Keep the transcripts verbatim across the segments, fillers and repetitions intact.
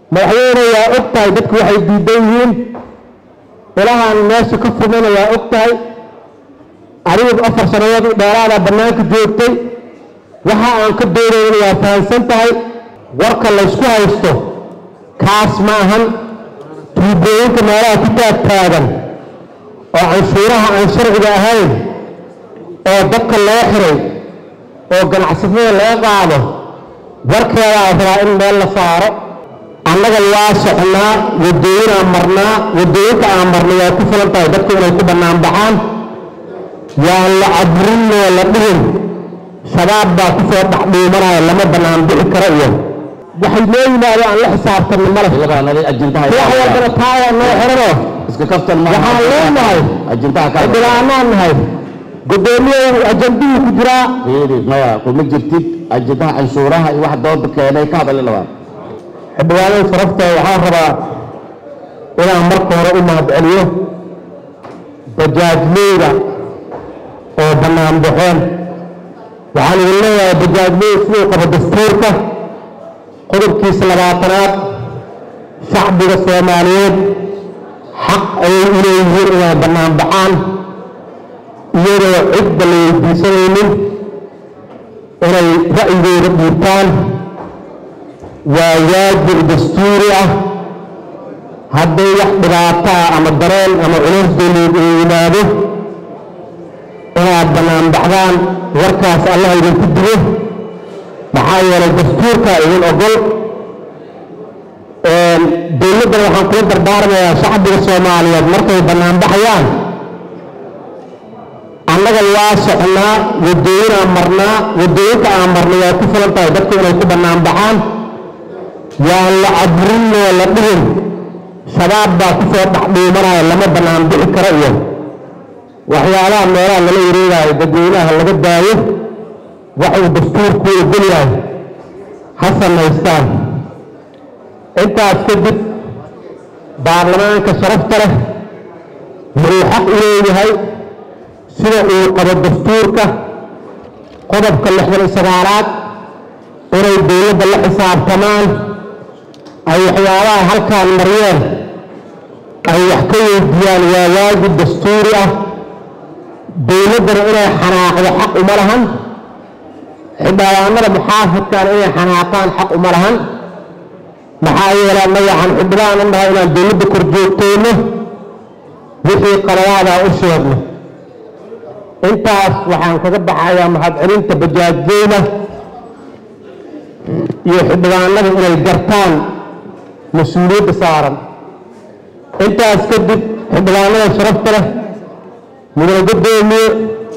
madaxweyne waa og tahay dadku waxay diidan yihiin ilahan meesha ka furmana waa og tahay adigu afar sanadood dheeraada bannaanka joogtay waxa aan ka doonayna waa fahansan tahay warka la isku haysto kaas ma ahan tuubooyinka meelaha ku taagtaagan oo canshuuraha aan sharciga ahayn oo dadka loo xiray oo ganacsatada laga qaado warkeeda afraa in meel la saaro annaga waa soconaa wadooyin aan marnaa wadooyinka aan marnay waa ku filan tahay dadku inay ku bannaan baxaan waa la cabrinoo la dhihin shabaab baa ku soo dhex dhuumanaya lama bannaan bixi karo iyo waxay noo yimaado aan la xisaabtanno male wax walbana taaya noo xirano waxaan leenahay xildhibaanaan nahay gudoomiye ajandihii ku jiraa maya kuma jirtid ajandaha canshuuraha iyo wax dooda keenay ka hadalay labaan xildhibaanada sharafta waxaan rabaa inaan marka hore u mahadceliyo bajaajleyda oo bannaan baxeen waxaan idin leeyahay bajaajleyda siduu qabo dastuurka qodobkiisa labaatanaad shacbiga soomaaliyeed xaq ayay u leeyihiin inay bannaan baxaan iyadoo cidda la weydiisanaynin inay ra'yigooda dhiibtaan waa waajib dastuuri ah hadday wax dhibaataa ama dareen ama culays dowladeed uu yimaado inaad bannaan baxdaan warkaas allah idinku digo maxaa yeelay dastuurkaa idin ogol dowladdana waxaan kula dardaarmayaa shacbiga soomaaliyeed markay bannaan baxayaan annaga waa soconaa wadooyin aan marnaa wadooyinka aan marnay waa ku filan tahay dadku inay ku bannaan baxaan waa la cabrinoo la dhihin shabaab baa ku soo dhex dhuumanaya lama bannaan bixi karo iyo waxyaalaha meelaha lala wareegayo dadweynaha laga daayo waxuu dastuurku ogol yahay ha samaystaan intaas kadib baarlamaanka sharafta leh wuxuu xaq u leeyahay sida uu qabo dastuurka qodobka lixdan iyo sagaalaad inay dowladda la xisaabtamaan ay waxyaabaha halkaan mariyeen ay wax ka weydiiyaan waa waajib dastuuri ah dowladdana inay xanaaqdo xaq uma lahan xildhibaanada muxaafidkana inay xanaaqaan xaq uma lahan maxaa yeelay annaga waxaan xildhibaan u nahay inaan dowladda kor joogtayno wixii qaladaada u sheegno intaas waxaan kaga baxayaa mahadcelinta bajaajyeyda iyo xildhibaanada inay gartaan mas-uuliyadda saaran intaas kadib xildhibaanada sharafta leh mudane gudoomiye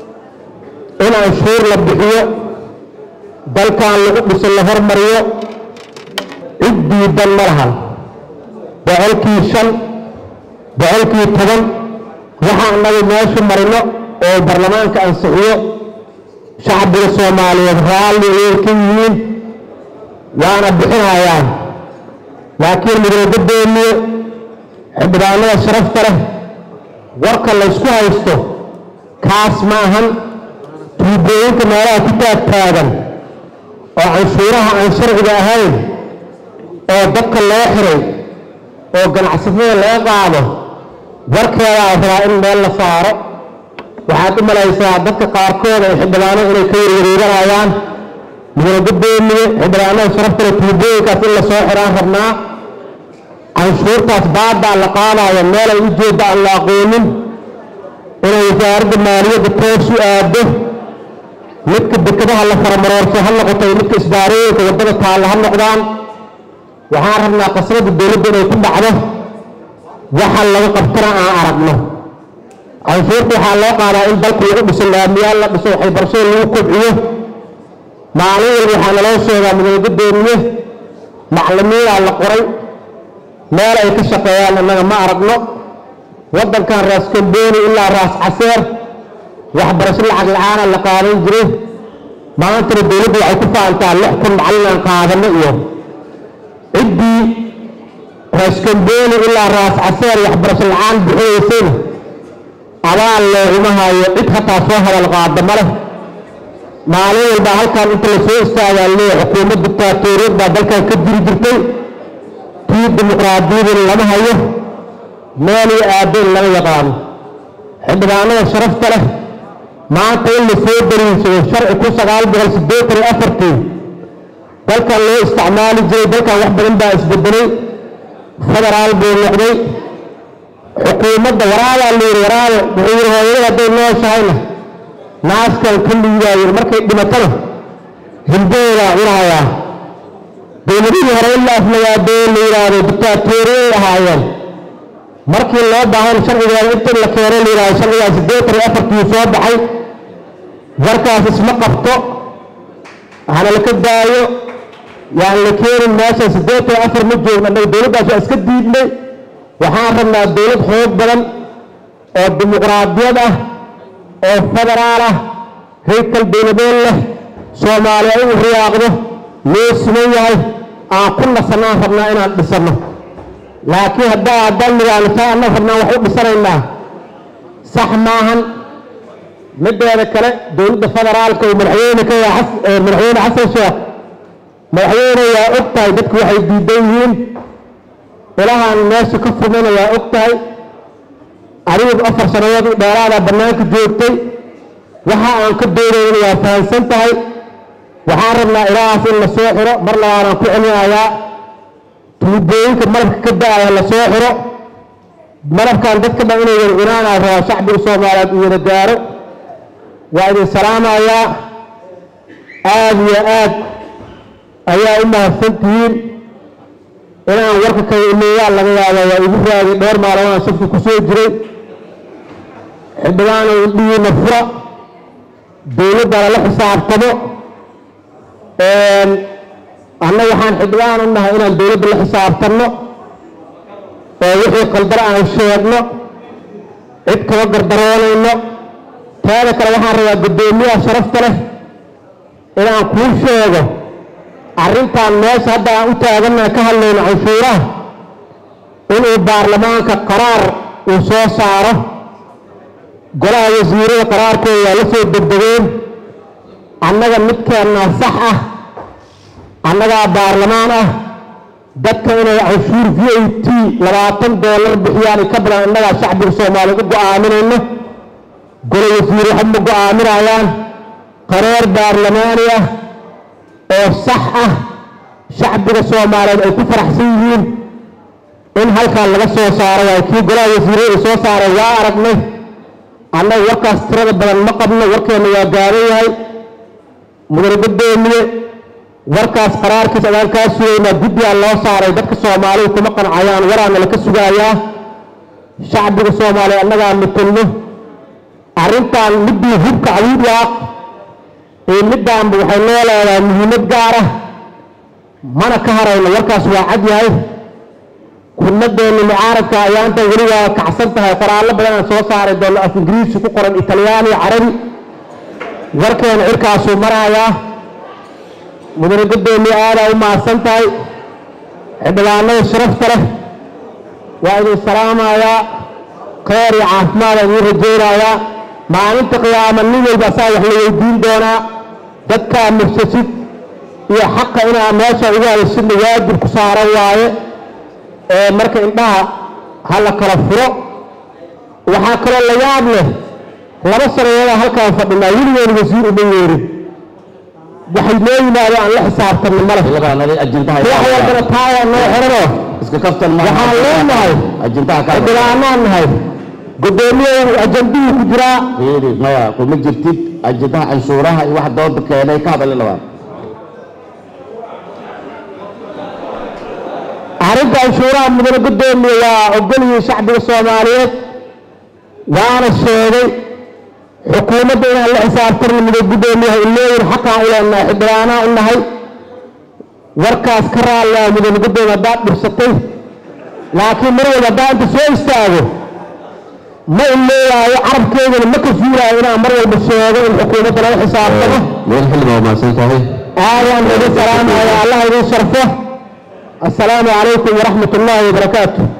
in canshuur la bixiyo dalkan lagu dhiso la hormariyo cid diidan ma lahan boqolkii shan boqolkii toban waxa annaga meeshu marino oo baarlamaanka ansixiyo shacbiga soomaaliyeed raalli ayay ka yihiin waana bixinayaan laakiin mudane gudoomiye xildhibaanada sharafta leh warka la isku haysto kaas ma ahan tuubooyinka meelaha ku taagtaagan oo canshuuraha aan sharciga ahayn oo dadka loo xiray oo ganacsatada laga qaado warkeeda afraa in meel la saaro waxaad u malaysaa dadka qaarkood ay xildhibaano inay ka warwareeganayaan mudane gudoomiye xildhibaanada sharafta leh tuubooyinkaas in la soo xiraan rabnaa canshuurtaas baaddaa la qaadayo meel ay u jeedda aan la aqoonin inay wasaaradda maaliyadda toos u aado midka dekedaha la faramaroorso ha noqoto midka isbaarooyinka waddada taalla ha noqdaan waxaan rabnaa qasradda dowladda inay ku dhacdo waxa laga qabtana aan aragno canshuurta waxaa loo qaadaa in dalku lagu dhiso laamiyaal la dhiso waxbarashada lagu kobciyo maalin walba waxaa naloo sheegaa mudane gudoomiye maclimiinaa la qoray meel ay ka shaqeeyaan annaga ma aragno waddankan raas kambooni ilaa raas caseer waxbarasho lacag la-aana la qaadan jiray maantana dowladda waxay ku faantaa lix kun macallin aan qaadano iyo ciddii raas kambooni ilaa raas caseer waxbarasho la-aan bixinaysayna abaal looguma hayo cid hataa soo hadal qaada ma leh maalin walba halkan inta la soo istaagaa leeya xukuumad dictaatooriyad baa dalkan ka jiri jirtay tii dimuqraadiyada lama hayo meel iyo aabeen laga yaqaan xildhibaanada sharafta leh maanta in la soo dariishado sharci ku sagaal boqol siddeetan iyo afartii dalkan loo isticmaali jiray dalkan wax badan baa isbedelay federaal buu noqday xukuumadda waraadaa la yidhi waraada wuxuu yidhi hooyada hadday nooshahayna naaskan ka liidaayeen markay dhimatana hilboodaa cunahayaa dowladihii hore in la aflagaadoo la yidhaahdo dictaatoriyay ahaayeen markii loo baahan sharcigeeda inta la keeno la yidhahdo sharcigaa siddeetan iyo afartii soo baxay warkaas isma qabto hana laka daayo yaan la keenin meesha siddeetan iyo afar ma joogno annaga dowladdaas waa iska diidnay waxaan rabnaa dowlad xoog badan oo dimuqraadiyad ah oo federaal ah haykal dowladeed leh soomaaliya in u riyaaqdo loo siman yahay aan ku nasanaan rabnaa inaan dhisanno laakiin haddaa dalmigaanisa annaga rabnaan wax u dhisanaynaa sax maahan mideeda kale dowladda federaalka oo madaxweyne ka yahay madaxweyne xasan sheekh madaxweyne yaa og tahay dadku waxay diidan yihiin ilahaan meesha ka fumana waa og tahay adigu afar sanadood u dheeraada bannaanka joogtay waxa aan ka doonayna waa fahansan tahay waxaan rabnaa ilahaas in la soo xiro mar labaadaan ku celinayaa tuubooyinka malabka ka da-aya la soo xiro malabkan dadka dhan inay wada cunaanaa rabaa shacbiga soomaaliyeed uu wada gaaro waa idin salaamayaa aad iyo aad ayaa u mahadsan tihiin inaan warka kale imeeyaa laga yaaba waa igu raagay dhowr maalmoodaan shafka ku soo jiray xildhibaano indhihiina fura dowladda lala xisaabtamo anna waxaan xildhibaan u nahay inaan dowladda la xisaabtanno oo wixii qaldar aan sheegno cid kaba gardaroonayno teeda kale waxaan rabaa guddoomiyaha sharafta leh inaan kuu sheego arrintan meesha hadda aan u taagannaha ka hadlayno canshuuraha inuu baarlamaanka qaraar uu soo saaro golaha wasiirada qaraarkooda waa la soo degdegeen annaga midkeennaa sax ah annagaa baarlamaan ah dadka inay canshuur v a t labaatan doolar bixiyaan ka badan annagaa shacbiga soomaaliya u go-aaminayno gola wasiir waxa ma go-aaminayaan qaraar baarlamaani ah oo sax ah shacbiga soomaaliyeed ay ku faraxsan yihiin in halkan laga soo saaro waa kii golaha wasiirada ay soo saareen waa aragnay annaga warkaas tirada badan ma qabno warkeenna waa gaaban yahay mudane guddoomiye warkaas qaraarkiis adaan kaa sugaynaa guddigaa loo saaray dadka soomaalida kuma qancayaan waraana laka sugayaa shacbiga soomaaliya annagaa matalno arrintan middii hubka cawiid yaaq iyo middaanba waxay noo leedahay muhiimad gaar ah mana ka harayno warkaas waa cad yahay kunadeenna mucaaradka ayaanta weli waa kacsan tahay qoraallo badan aan soo saaray doonno af ingiriisi ku qoran italyaani carabi warkeena cirkaasuu marayaa mudane guddoomiye aadaa u mahadsan tahay xildhibaanada sharafta leh waa idin salaamayaa khayr iyo caafimaad idiin rajaynayaa maalinta qiyaama nin walba asaa wax la weydiin doonaa dadkaa mursasid iyo xaqa inaa meesha ugu hadashidna waajib ku saaran waaye ee marka indhaha ha la kala furo waxaa kaloo la yaab leh laba sanadood halkaan fadhinaa weligeena wasiir uma yeerin waxay noo yimaadeen aan la xisaabtanno male wax walbana taaya noo xiranoo waxaan leenahay xildhibaanaan nahay guddoomiye ajandihii ku jiraa maya kuma jirtid ajandaha canshuuraha iyo wax dooda keenay ka hadalay labaan arrinta canshuuraha mudane guddoomiye waa ogolyihiin shacbiga soomaaliyeed waana sheegay xukuumadda inaan la xisaabtarno mudane guddoomiyaha ilooyin xaqaan u leenahay xildhibaanaa u nahay warkaas ka raallaa mudane guddoomiye haddaad dhibsatay laakiin mar walba haddaa inta soo istaago ma ilooyaayo carabkeydana ma ka fuulaayo inaan mar walba sheego in xukuumadda laga xisaabtamo aadaan idin salaamaya allah idin sharfo السلام عليكم ورحمة الله وبركاته.